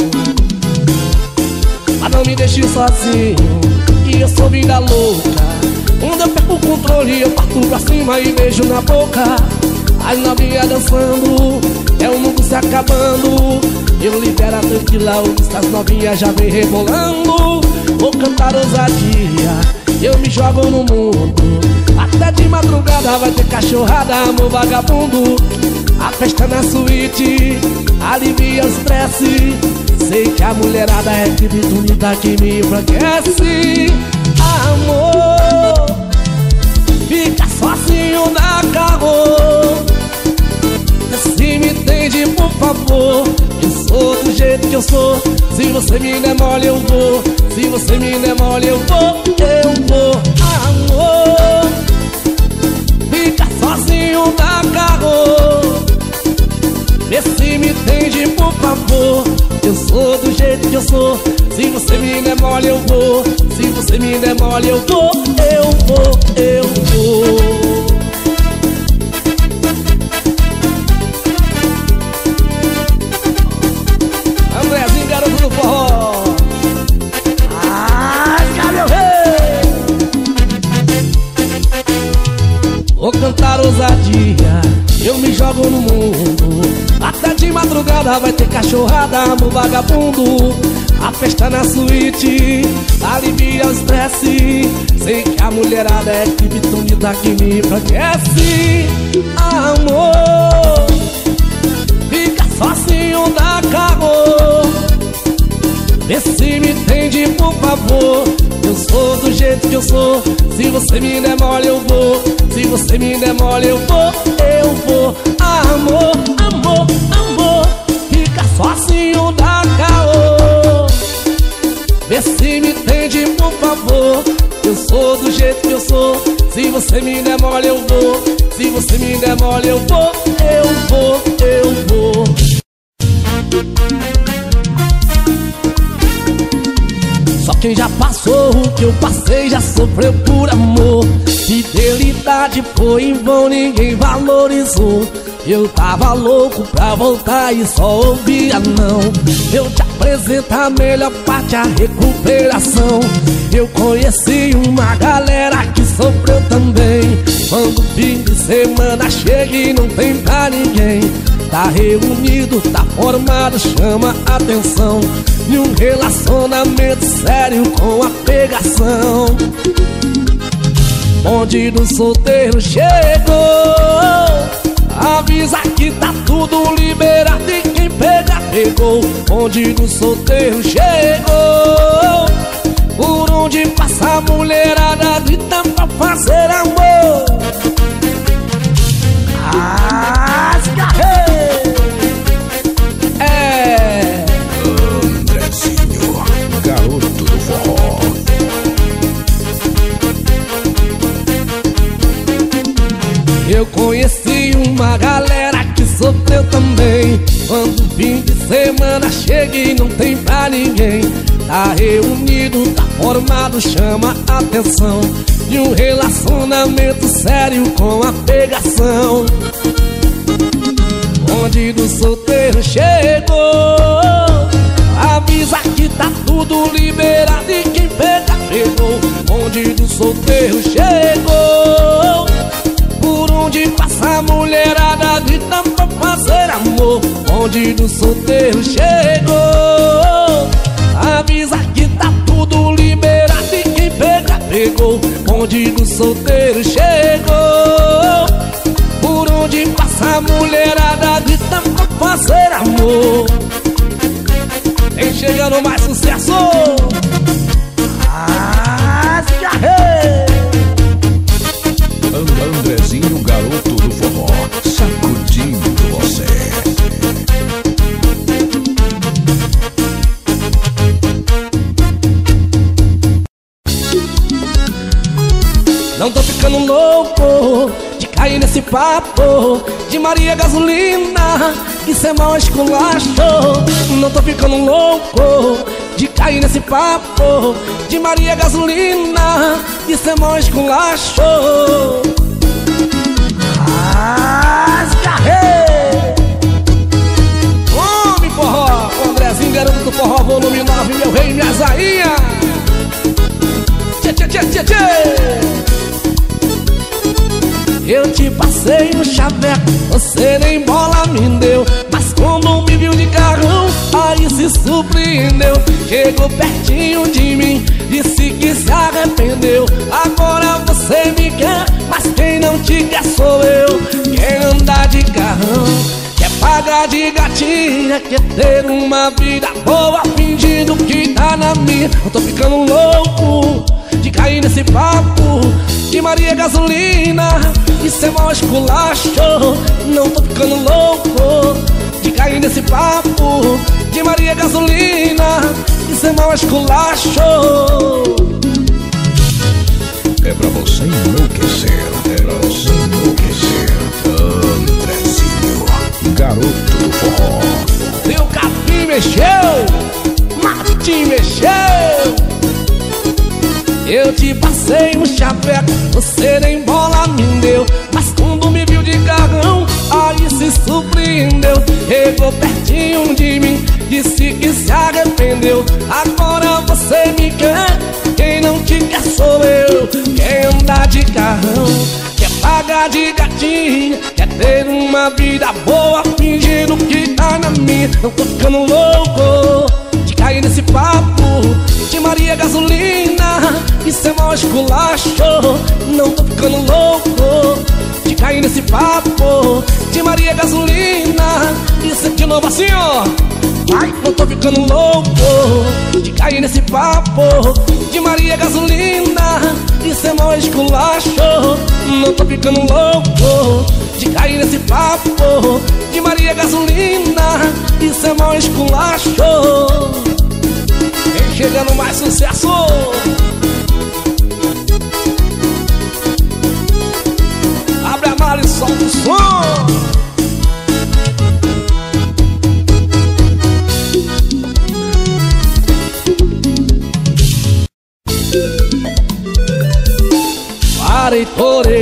Mas não me deixe sozinho, que eu sou vida louca. Quando eu perco o controle, eu parto pra cima e beijo na boca. As novinhas dançando, é o mundo se acabando. Eu libero a tranquila, as novinhas já vem rebolando. Vou cantar ousadia, eu me jogo no mundo. Até de madrugada vai ter cachorrada, amor vagabundo. A festa na suíte alivia o estresse. Sei que a mulherada é que bonita que me enfraquece. Amor, fica sozinho na carro. Se me entende, por favor, eu sou do jeito que eu sou. Se você me der mole, eu vou. Se você me der mole, eu vou. Eu vou, amor. Fica sozinho na carro. Vê se me entende, por favor. Eu sou do jeito que eu sou. Se você me der mole, eu vou. Se você me der mole, eu vou. Eu vou, eu vou. Andrezinho, garoto do forró. Ai, meu rei. Vou cantar ousadia, eu me jogo no mundo. Até de madrugada vai ter cachorrada, amor vagabundo. A festa na suíte alivia o estresse. Sei que a mulherada é que bonita que me enfraquece. Amor, fica sozinho na carro. Vê se me entende, por favor. Eu sou do jeito que eu sou. Se você me der mole, eu vou. Se você me der mole, eu vou. Eu vou, amor, amor, amor. Fica sozinho na carro. Vê se me entende, por favor. eu sou do jeito que eu sou. Se você me der mole eu vou, se você me der mole eu vou, eu vou, eu vou. Só quem já passou o que eu passei já sofreu por amor. Fidelidade foi em vão, ninguém valorizou. Eu tava louco pra voltar e só ouvia não. Eu te apresento a melhor parte, a recuperação. Eu conheci uma galera que sofreu também. Quando o fim de semana chega e não tem pra ninguém, tá reunido, tá formado, chama atenção. E um relacionamento sério com a pegação. Bonde do solteiro chegou, avisa que tá tudo liberado e quem pega, pegou. Bonde do solteiro chegou, por onde passa a mulherada grita pra fazer amor. É Andrezinho, garoto do forró. Eu conheci uma galera que sofreu também. Quando o fim de semana chega e não tem pra ninguém, tá reunido, tá formado, chama atenção. E um relacionamento sério com a pegação. Bonde do solteiro chegou, avisa que tá tudo liberado e quem pega, pegou. Bonde do solteiro chegou, por onde passa a mulherada grita pra fazer amor. Bonde do solteiro chegou, avisa que tá tudo liberado e quem pega, pegou. Bonde do solteiro chegou, por onde passa a mulherada grita pra fazer amor. Vem chegando mais sucesso. Andrezinho, garoto do forró, sacudindo você. Não tô ficando louco de cair nesse papo de Maria Gasolina, isso é mal esculacho. Não tô ficando louco de cair nesse papo de Maria Gasolina, isso é mal esculacho. Homem forró, o Andrezinho, garoto do forró, volume 9, meu rei, minha zainha. Tchê, tchê, tchê, tchê, tchê. Eu te passei no chaveco, você nem bola me deu. Mas quando me viu de carrão, aí se surpreendeu. Chegou pertinho de mim, disse que se arrependeu. Agora você me quer, mas quem não te quer sou eu. Quem anda de carrão, quer pagar de gatinha, quer ter uma vida boa fingindo que tá na minha. Eu tô ficando louco de cair nesse papo de Maria Gasolina, isso é mó esculacho. Não tô ficando louco de cair nesse papo de Maria Gasolina, isso é mó esculacho. É pra você enlouquecer, é pra você enlouquecer. Andrezinho, garoto do forró. Seu capim mexeu, Martim mexeu. Eu te passei um chaveco, você nem bola me deu. Mas quando me viu de carrão, aí se surpreendeu. Chegou pertinho de mim, disse que se arrependeu. Agora você me quer, quem não te quer sou eu. Quem anda de carrão, quer pagar de gatinha, quer ter uma vida boa fingindo que tá na minha. Não tô ficando louco de cair nesse papo de Maria Gasolina, isso é mó esculacho. Não tô ficando louco de cair nesse papo de Maria Gasolina, isso é de novo assim, ó. Ai, não tô ficando louco de cair nesse papo de Maria Gasolina, isso é mó esculacho. Não tô ficando louco de cair nesse papo de Maria Gasolina, isso é mó esculacho. Vem chegando mais sucesso.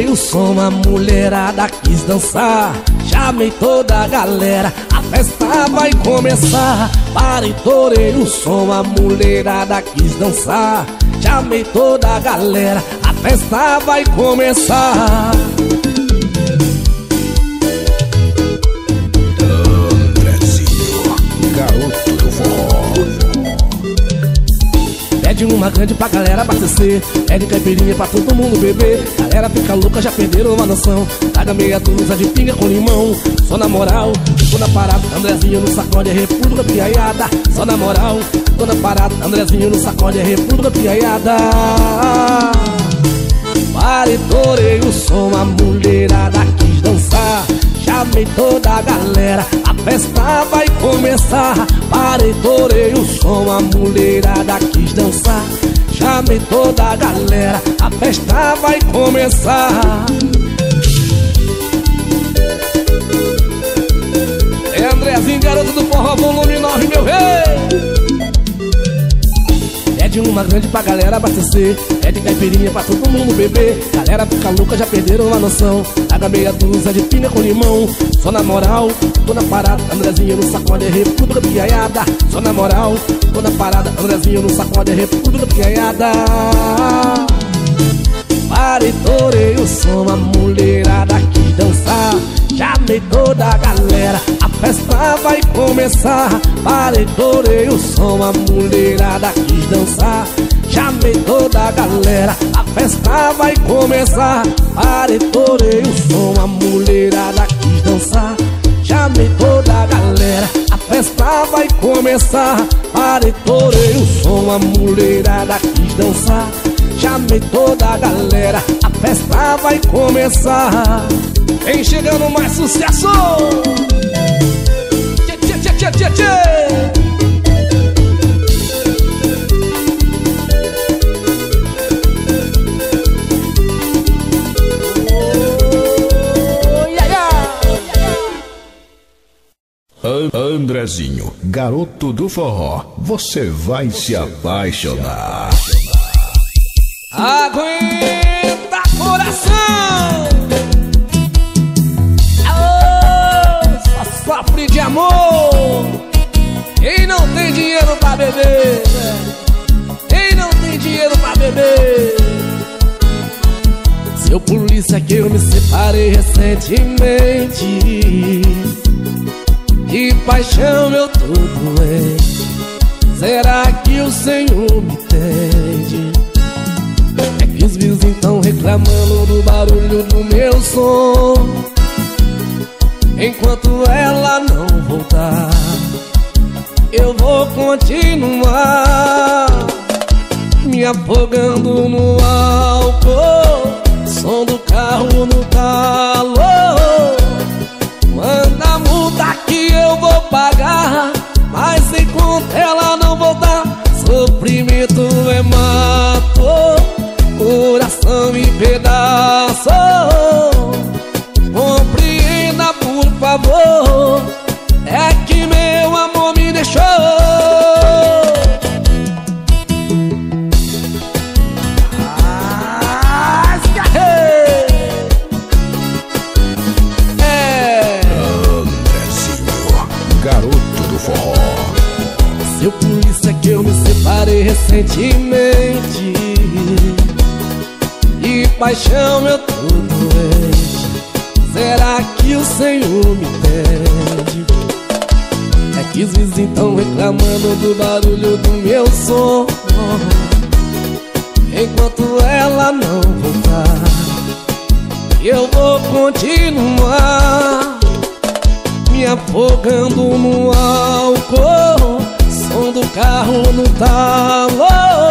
o som, a mulherada quis dançar. Chamei toda a galera, a festa vai começar. Parei, torei o som, a mulherada quis dançar. Chamei toda a galera, a festa vai começar. Andrezinho, garoto do forró. Pede uma grande pra galera abastecer, pede caipirinha pra todo mundo beber. Galera fica louca, já perderam uma noção. Traga meia dúzia de pinga com limão. Só na moral, tô na parada, Andrezinho no sacode, é República Piaiada. Só na moral, tô na parada, Andrezinho no sacode, é República Piaiada. Parei, torei o som, a mulherada quis dançar. Chamei toda a galera, a festa vai começar. Parei, torei o som, a mulherada quis dançar. Chamei toda a galera, a festa vai começar. É Andrezinho, garoto do forró, volume 9, meu rei. Pede uma grande pra galera abastecer, pede caipirinha pra todo mundo beber. Galera fica louca, já perderam a noção. Traga meia dúzia de pinga com limão. Só na moral, tô na parada, Andrezinho no sacode, é República Piaiada. Só na moral, tô na parada, Andrezinho no sacode, é República Piaiada. Parei, torei o som, a mulherada quis dançar. Chamei toda a galera, a festa vai começar. Parei, torei o som, a mulherada quis dançar. Chamei toda a galera, a festa vai começar. Parei, torei o som, a mulherada quis dançar. Chamei toda a galera, a festa vai começar. Parei, torei o som, a mulherada quis dançar. Chamei toda a galera, a festa vai começar. Vem chegando mais sucesso! Tchê, tchê, tchê, tchê, tchê, tchê. Andrezinho, garoto do forró, você vai se apaixonar. Aguenta, coração! Só sofre de amor. Quem não tem dinheiro pra beber, quem não tem dinheiro pra beber. Seu polícia que eu me separei recentemente. Que paixão, eu tô doente. Será que o Senhor me entende? É que os vizinhos tão reclamando do barulho do meu som. Enquanto ela não voltar, eu vou continuar me afogando no álcool. Som do carro no talo. Manda a multa que eu vou pagar, mas enquanto ela não voltar, sofrimento é mato, coração em pedaço. Compreenda, por favor, é que meu amor me deixou. Seu polícia que eu me separei recentemente. E paixão, eu tô doente. Será que o Senhor me entende? É que os vizinhos tão reclamando do barulho do meu som. Enquanto ela não voltar, eu vou continuar me afogando no álcool. Som do carro no talo.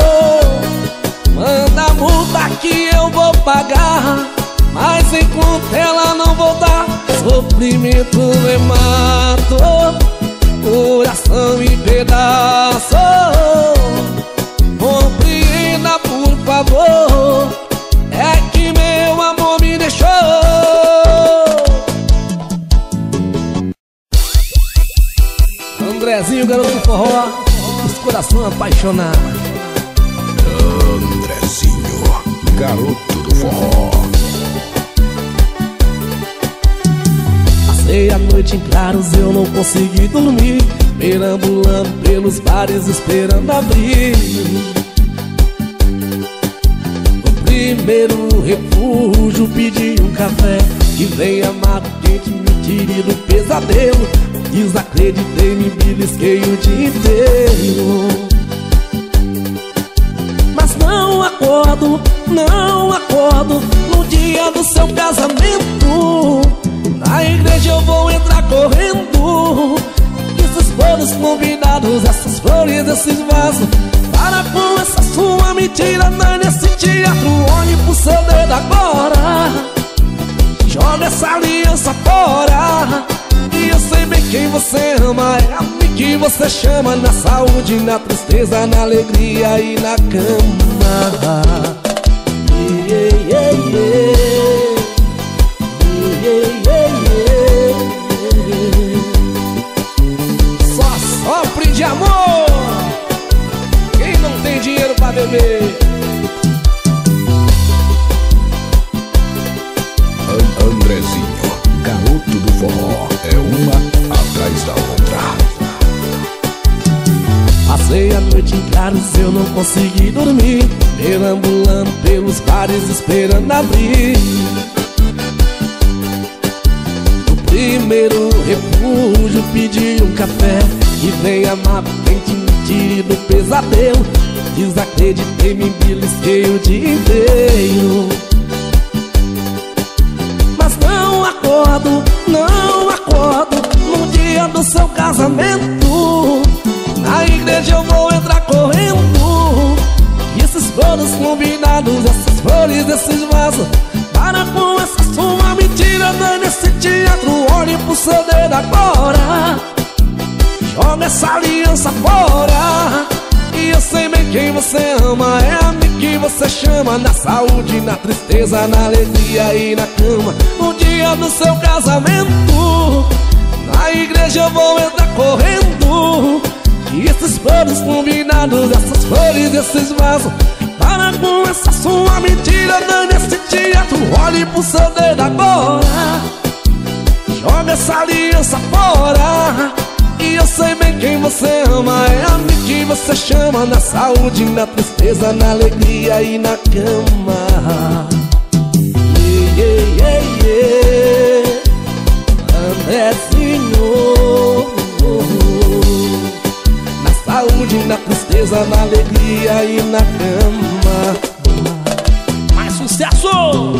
Manda a multa que eu vou pagar, mas enquanto ela não voltar, sofrimento é mato, coração em pedaço. Compreenda, por favor, é que meu amor me deixou. Andrezinho, garoto do forró, os coração apaixonados. Andrezinho, garoto do forró. Passei a noite em claros, eu não consegui dormir, perambulando pelos bares esperando abrir. No primeiro refúgio pedi um café que vem amargo, quente, me tire do pesadelo. Desacreditei, me belisquei o dia inteiro. Mas não acordo, não acordo no dia do seu casamento. Na igreja eu vou entrar correndo. Esses bolos combinados, essas flores, esses vasos, para com essa sua mentira, não nesse teatro. Olhe pro seu dedo agora, joga essa aliança fora. E eu sei bem quem você ama, é a mim que você chama. Na saúde, na tristeza, na alegria e na cama. Só sofre de amor quem não tem dinheiro pra beber. Andrezinho, garoto do forró, é uma atrás da outra. Passei a noite em claros, eu não consegui dormir, perambulando pelos bares esperando abrir. No primeiro refúgio pedi um café que vem amargo, quente, me tire do pesadelo. Desacreditei, me belisquei o dia inteiro. Mas não acordo, não acordo no dia do seu casamento. Na igreja eu vou entrar correndo. E esses bolos combinados, essas flores, esses vasos, para com essa sua mentira, não nesse teatro. Olhe pro seu dedo agora, joga essa aliança fora. E eu sei bem quem você ama, é a mim que você chama. Na saúde, na tristeza, na alegria e na cama. No dia do seu casamento, na igreja eu vou entrar correndo. E esses bolos combinados, essas flores, esses vasos, para com essa sua mentira, não nesse teatro. Olhe pro seu dedo agora, joga essa aliança fora. E eu sei bem quem você ama, é a mim que você chama. Na saúde, na tristeza, na alegria e na cama. Andrezinho, na saúde, na tristeza, na alegria e na cama. Mais sucesso!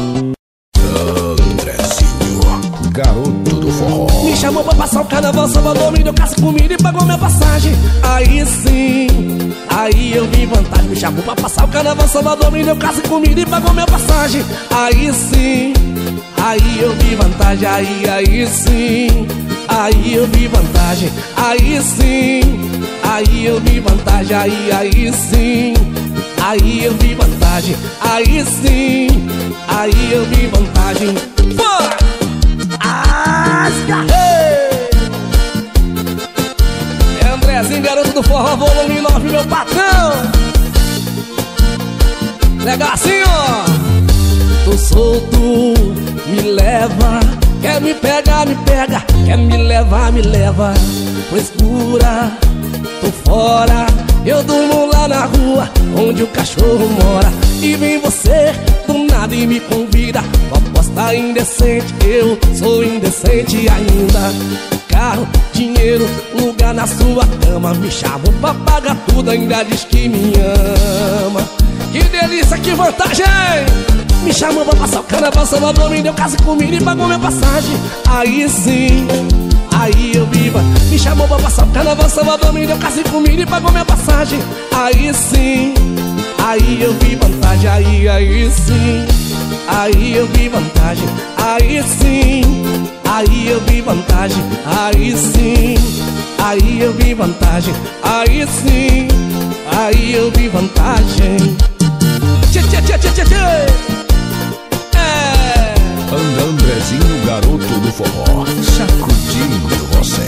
Andrezinho, garoto do forró. Me chamou pra passar o carnaval, Salvador, me deu casa, comida e pagou minha passagem. Aí sim, aí eu vi vantagem. Me chamou pra passar o carnaval, Salvador, me deu casa, comida e pagou minha passagem. Aí sim, aí eu vi vantagem. Aí sim, aí eu vi vantagem. Aí sim, aí eu vi vantagem. Aí sim, aí eu vi vantagem. Aí sim, aí eu vi vantagem. Fora! É Andrezinho, garoto do forró, volume 9, meu patrão. Legal assim, ó. Tô solto, me leva. Quer me pegar, me pega. Quer me levar, me leva. Frescura, tô fora. Eu durmo lá na rua, onde o cachorro mora. E vem você do nada e me convida. Aposta indecente, eu sou indecente ainda. Carro, dinheiro, lugar na sua cama. Me chamam pra pagar tudo, ainda diz que me ama. Que delícia, que vantagem! Me chamou pra passar o carnaval, Salvador, me deu casa e comida e pagou minha passagem. Aí sim, aí eu viva. Me chamou pra passar o carnaval, Salvador, me deu casa e comida e pagou minha passagem. Aí sim, aí eu vi vantagem. Aí sim, aí eu vi vantagem. Aí sim, aí eu vi vantagem. Aí sim, aí eu vi vantagem. Aí sim, aí eu vi vantagem. Tchê, tchê, tchê, tchê, tchê, tchê. Andrezinho, garoto do forró, sacudindo você.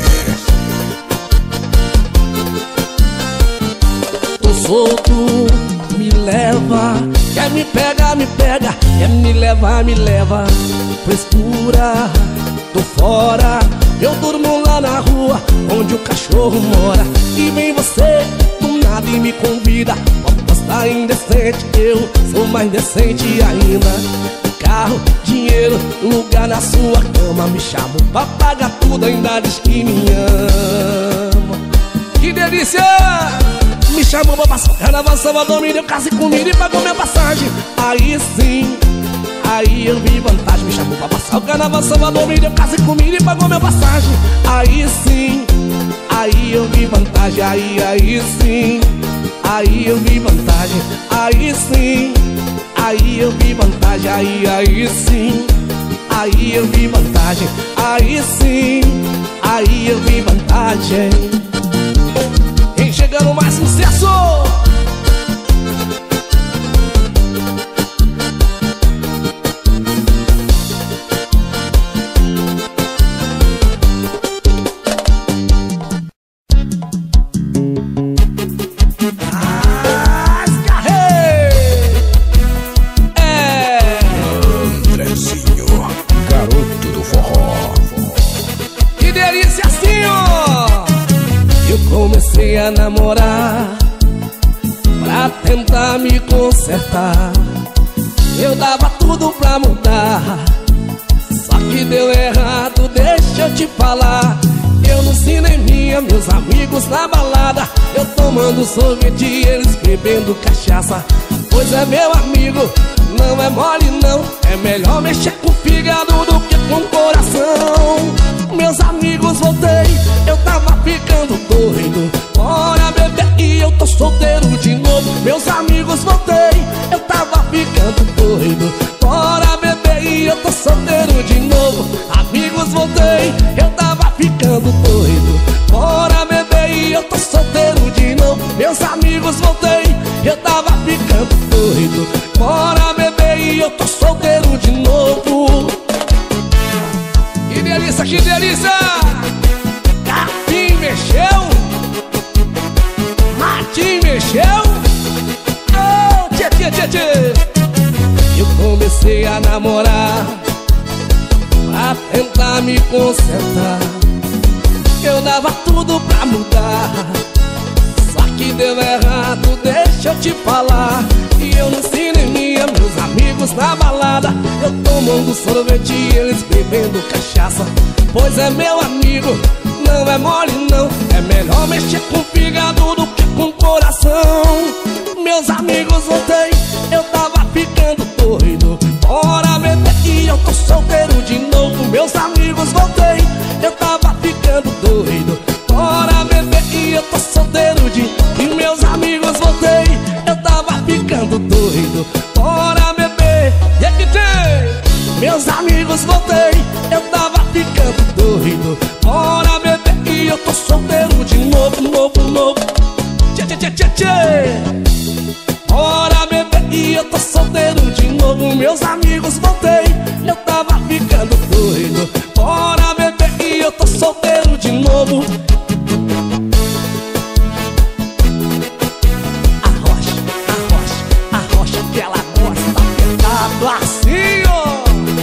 Tô solto, me leva. Quer me pegar, me pega. Quer me levar, me leva. Frescura, tô fora. Eu durmo lá na rua, onde o cachorro mora. E vem você, do nada, e me convida. Tá indecente, eu sou mais decente ainda. Carro, dinheiro, lugar na sua cama. Me chamam pra pagar tudo, ainda diz que me ama. Que delícia! Me chamou pra passar o carnaval, Salvador, me deu casa e comida e pagou minha passagem. Aí sim, aí eu vi vantagem. Me chamou pra passar o carnaval, Salvador, me deu casa e comida e pagou minha passagem. Aí sim, aí eu vi vantagem. Aí sim, aí eu vi vantagem. Aí sim, aí eu vi vantagem. Aí sim, aí eu vi vantagem. Aí sim, aí eu vi vantagem. Vem chegando mais sucesso. Comecei a namorar pra tentar me consertar. Eu dava tudo pra mudar, só que deu errado, deixa eu te falar. Eu no cineminha, meus amigos na balada, eu tomando sorvete e eles bebendo cachaça. Pois é, meu amigo, não é mole não. É melhor mexer com o fígado do que com o coração. Meus amigos, voltei, eu tava ficando doido. Bora beber e eu tô solteiro de novo. Meus amigos, voltei, eu tava ficando doido. Bora beber e eu tô solteiro de novo. Amigos, voltei, eu tava ficando doido. Bora beber e eu tô solteiro de novo. Meus amigos, voltei, eu tava ficando doido. Bora beber e eu tô solteiro de novo. Que delícia, que delícia! Capim mexeu, Martim mexeu. Oh, tchê, tchê, tchê, tchê. Eu comecei a namorar pra tentar me consertar. Eu dava tudo pra mudar, só que deu errado, deixa eu te falar. E eu no cineminha, meus amigos na balada, eu tomando sorvete e eles bebendo cachaça. Pois é, meu amigo, não é mole não. É melhor mexer com o fígado do que com o coração. Meus amigos, voltei, eu tava ficando doido. Bora beber e eu tô solteiro de novo. Meus amigos, voltei, eu tava ficando doido. Bora beber e eu tô solteiro de novo. E meus amigos, voltei, eu tava ficando doido. Bora beber, e é que tem. Meus amigos, voltei, eu tava ficando doido. Bora beber e eu tô solteiro de novo, novo, novo. Tchê, tchê, tchê, tchê, tchê. Bora beber e eu tô solteiro de novo. Meus amigos, voltei, eu tava ficando doido. Bora beber e eu tô solteiro de novo. Arrocha que ela gosta apertado assim, ó.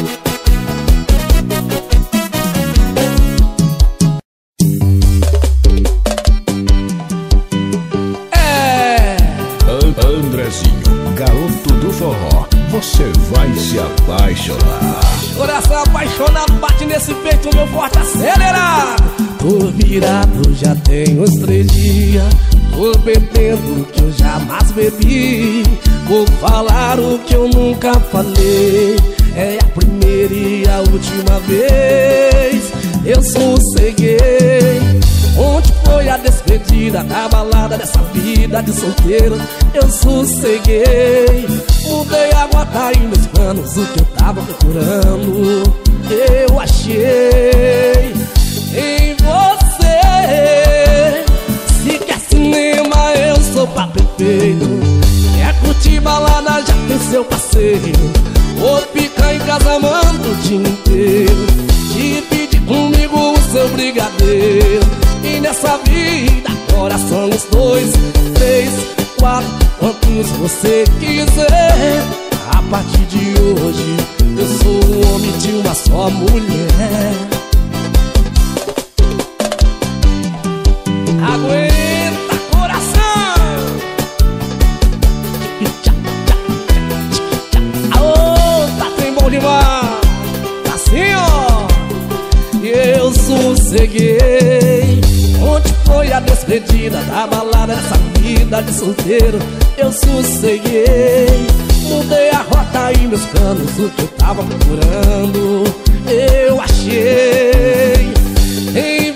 Andrezinho, garoto do forró, você vai se apaixonar. Coração apaixonado bate nesse peito, meu forte acelerado. Tô virado, já tem uns 3 dias. Tô bebendo o que eu jamais bebi. Vou falar o que eu nunca falei. É a primeira e a última vez. Eu sosseguei. Onde foi a despedida da balada dessa vida de solteiro? Eu sosseguei. Mudei a gota e meus planos, o que eu tava procurando eu achei em você. Se quer cinema, eu sou papo perfeito. Quer curtir balada, já tem seu parceiro. Ou ficar em casa amando o dia inteiro. Divide comigo o seu brigadeiro. E nessa vida agora somos 2, 3, 4, quantos você quiser. A partir de hoje eu sou o homem de uma só mulher. Aguenta, coração. Aô, tá bem bom demais. Assim, ó. E eu sosseguei. Onde foi a despedida da balada dessa vida de solteiro? Eu sosseguei. Mudei a rota e meus planos, o que eu tava procurando eu achei em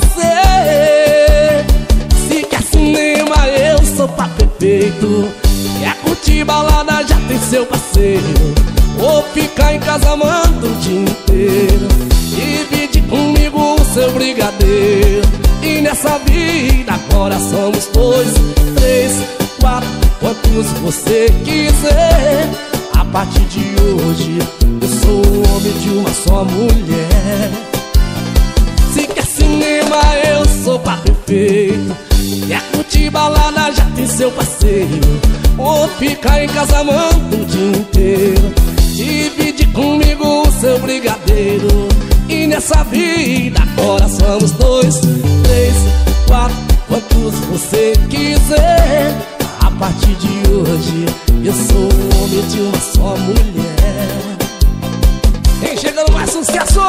você. Se quer cinema, eu sou papo perfeito. Quer curtir balada, já tem seu parceiro. Ou ficar em casa amando o dia inteiro. Divide comigo o seu brigadeiro. E nessa vida agora somos 2, 3, 4, quantos você quiser. A partir de hoje eu sou o homem de uma só mulher. Se quer cinema, eu sou papo perfeito. Quer curtir balada, já tem seu parceiro. Ou ficar em casa amando o dia inteiro. Divide comigo o seu brigadeiro. E nessa vida agora somos 2, 3, 4, quantos você quiser. A partir de hoje eu sou o homem de uma só mulher. Vem chegando mais sucesso.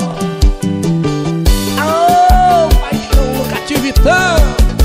Aô, paixão no cativitão.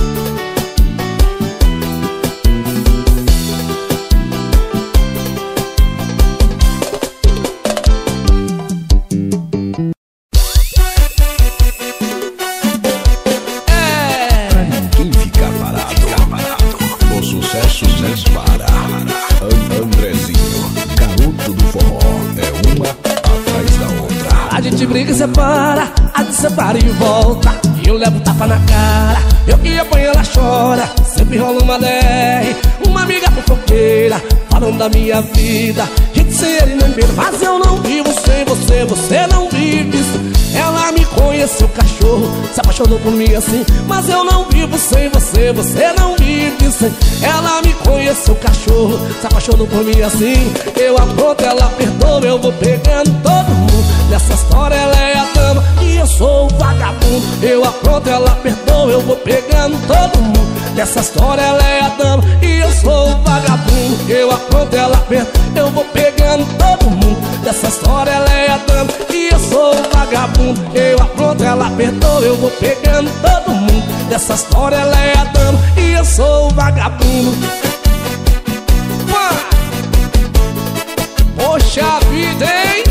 Briga e separa, a de separa e volta. E eu levo tapa na cara, eu que apanho ela chora. Sempre rola uma DR, uma amiga fofoqueira, falando da minha vida, gente sem ele nem beira. Mas eu não vivo sem você, você não vive. Ela me conheceu, cachorro, se apaixonou por mim assim. Mas eu não vivo sem você, você não vive sem. Ela me conheceu, cachorro, se apaixonou por mim assim. Eu apronto, ela perdoa, eu vou pegando todo mundo. Nessa história ela é a dama e eu sou o vagabundo. Eu apronto, ela perdoa, eu vou pegando todo mundo. Nessa história ela é a dama e eu sou o vagabundo. Eu apronto, ela perdoa, eu vou pegando todo mundo. Nessa história ela é a dama e eu sou o vagabundo. Eu apronto, ela perdoa, eu vou pegando todo mundo. Nessa história ela é a dama e eu sou o vagabundo. Poxa vida, hein?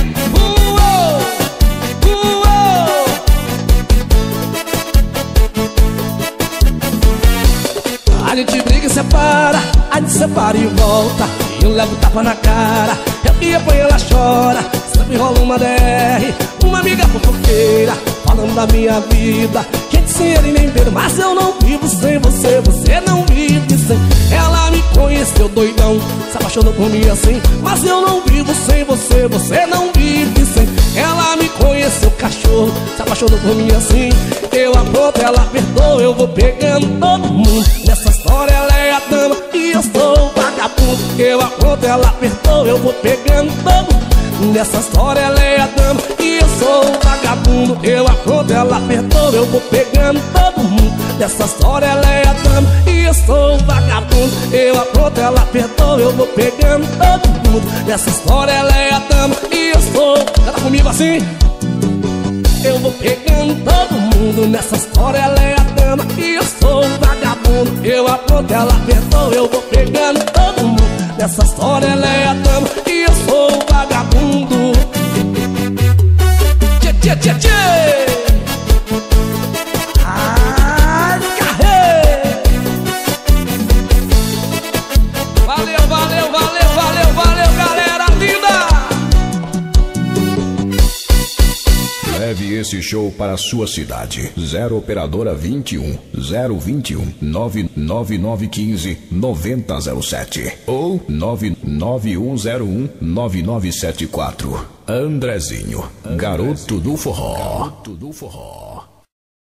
A gente briga e separa, a gente separa e volta. E eu levo tapa na cara, eu que apanho ela chora. Sempre rola uma DR, uma amiga fofoqueira, falando da minha vida, gente sem ele nem ver. Mas eu não vivo sem você, você não vive sem. Ela me conheceu doidão, se apaixonou por mim assim. Mas eu não vivo sem você, você não vive sem. Ela me conheceu, cachorro, se apaixonou por mim assim. Eu apronto, ela perdoa, eu vou pegando todo mundo. Nessa história ela é a dama e eu sou o vagabundo. Eu apronto, ela perdoa, eu vou pegando todo mundo. Nessa história ela é a dama e eu sou o vagabundo. Eu apronto, ela perdoa, eu vou pegando todo mundo. Nessa história ela é a dama e eu sou o vagabundo. Eu apronto, ela perdoa, eu vou pegando todo mundo. Nessa história ela é a dama e eu sou. Canta comigo assim. Eu vou pegando todo mundo. Nessa história ela é a dama e eu sou um vagabundo. Eu apronto, ela perdoa, eu vou pegando todo mundo. Nessa história ela é a dama e eu sou um vagabundo. Tchê, tchê, tchê, tchê. Ai, carrei. Valeu, valeu, valeu, valeu, valeu, galera linda. Leve esse show para a sua cidade. 0 operadora 21 021 99915 9007 ou 99101 9974. Andrezinho, garoto do forró.